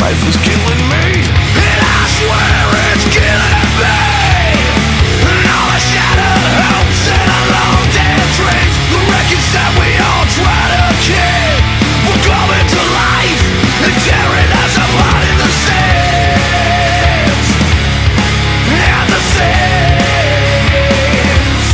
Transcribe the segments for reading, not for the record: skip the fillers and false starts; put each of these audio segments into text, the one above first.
life is killing me, and I swear it's killing me. And all the shattered hopes and the long dead dreams, the wreckage that we all try to keep, will come into life and tearing us apart in the sands, and the sands.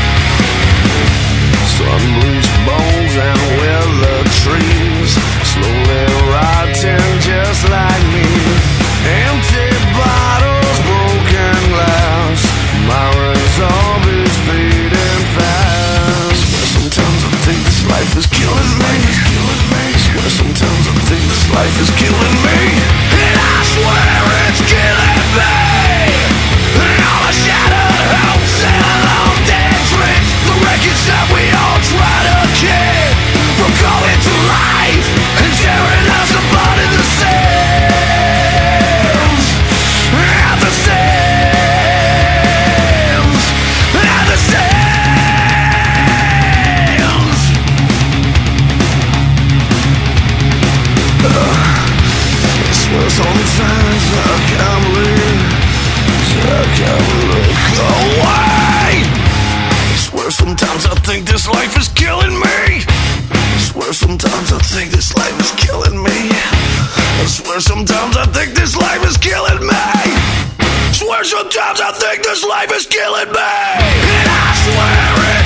Sun-bleached bones and withered trees, slowly rotting just like me. Empty bottles, broken glass, my zombies fading fast. Sometimes I think this life is killing me. Sometimes I think this life is killing me, and I swear it's killing me. And all the shattered hopes and the long dead dreams, the wreckage that we all try to keep, from coming to life and tearing us apart in the sands, and the sands, and the sands. I swear sometimes I can't believe, I can't look away. I swear sometimes I think this life is killing me. I swear sometimes I think this life is killing me. I swear sometimes I think this life is killing me. I swear sometimes I think this life is killing me, and I swear it